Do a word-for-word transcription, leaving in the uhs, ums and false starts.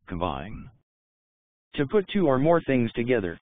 Combine. To put two or more things together.